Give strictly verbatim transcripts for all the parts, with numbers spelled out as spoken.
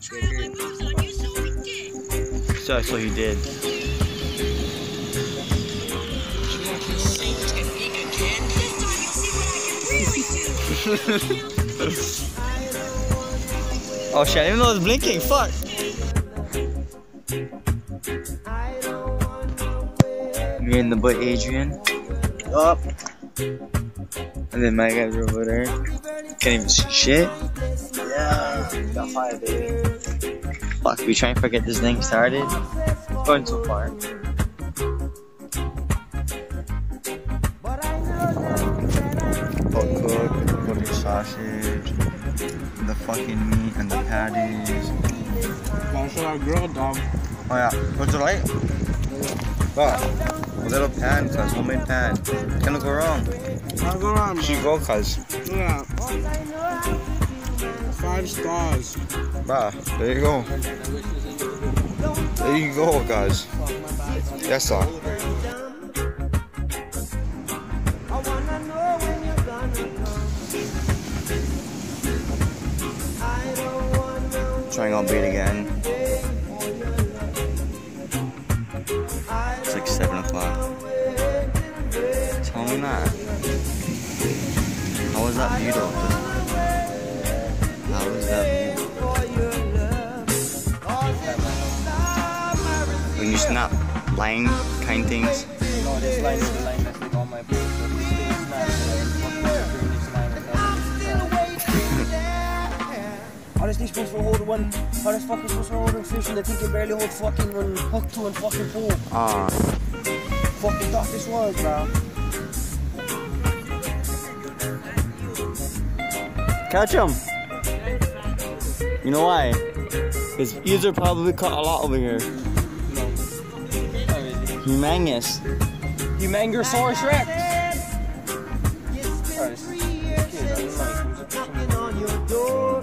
So I saw you did. Oh shit, I didn't even know it was blinking, fuck! Me and the boy Adrian. Up. And then my guys are over there. Can't even see shit. Yeah, got five, baby. Fuck, we trying to get this thing started. It's going so far. Cold cook, cooked sausage, the fucking meat and the patties. That's what I grilled, dog. Oh yeah, what's it like? Oh, a little pan, cuz, homemade pan. Can't go wrong. Can't go wrong. She go, cuz. Yeah. Five stars. Bah, there you go. There you go, guys. That's all. Trying on bait again. It's like seven o'clock. Tell me that. How was that view though? How was that view? When you snap line kind things. No, this line is the line that's like on my boat. So this thing is not How is this supposed to hold one? How is fucking supposed to hold a fish and I think it barely hold fucking one hook to and fucking pole? Ah. Fucking thought this was, bro. Catch him! You know why? His ears are probably cut a lot over here. No. Not really. Humongous. Humangosaurus Rex! Alright, this is okay, on your door.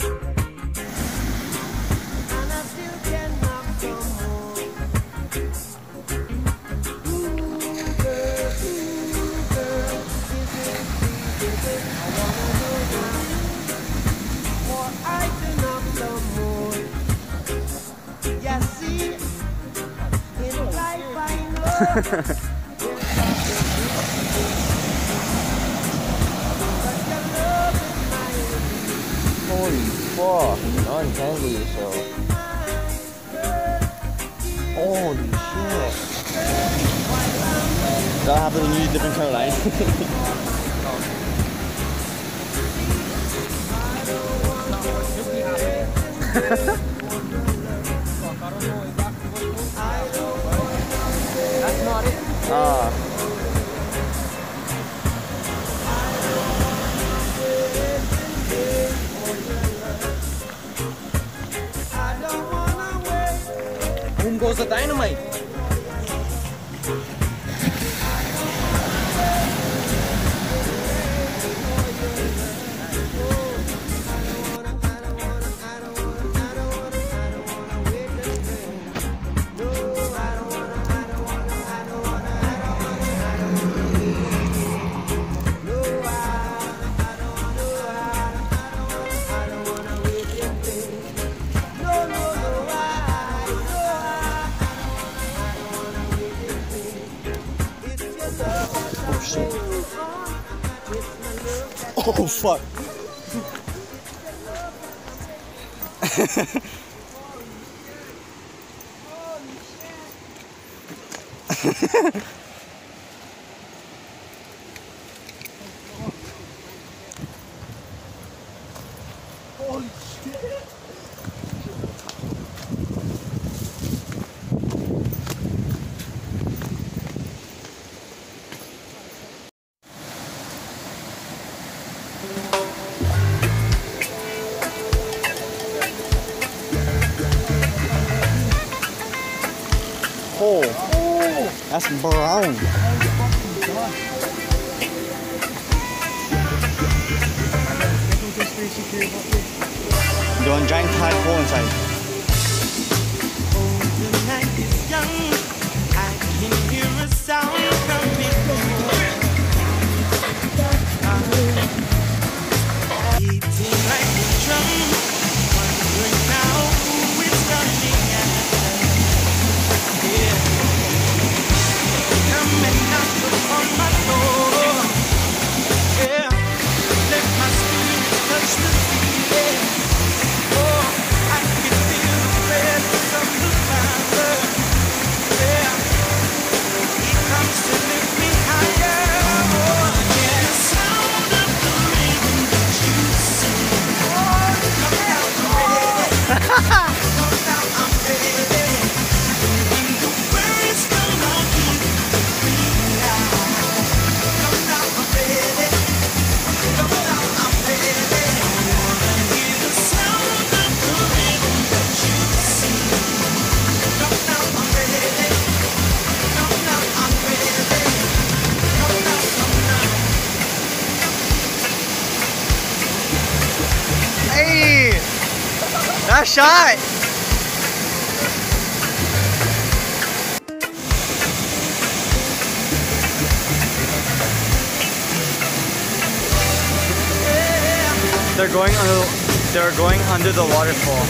Holy fuck, untangle yourself. Holy shit. That happens when you use different color lines. That's not it. Ah. Boom goes the dynamite. Oh fuck. Holy shit. Oh, that's brown. Doing giant tadpole inside. The night is young. I can hear a sound coming. Beating like a drum. Wondering now. funny! That shot! They're going under. They're going under the waterfall.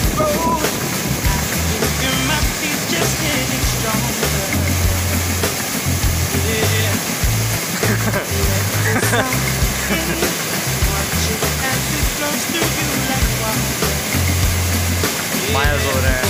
Miles over there.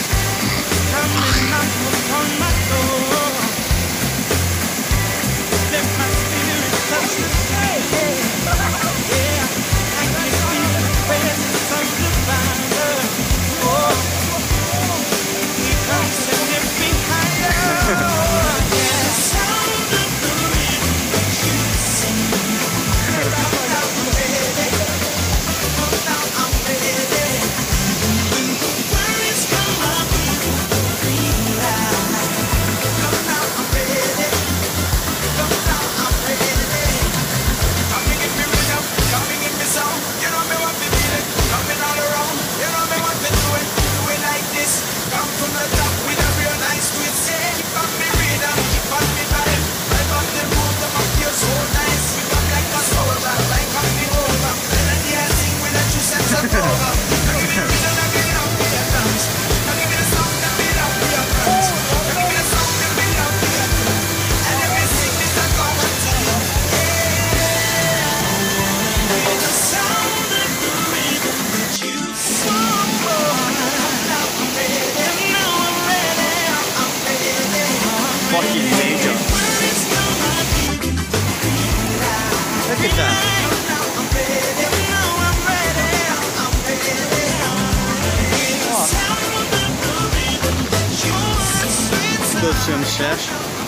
Fucking major. Look at that. Oh. Go swim, Shash.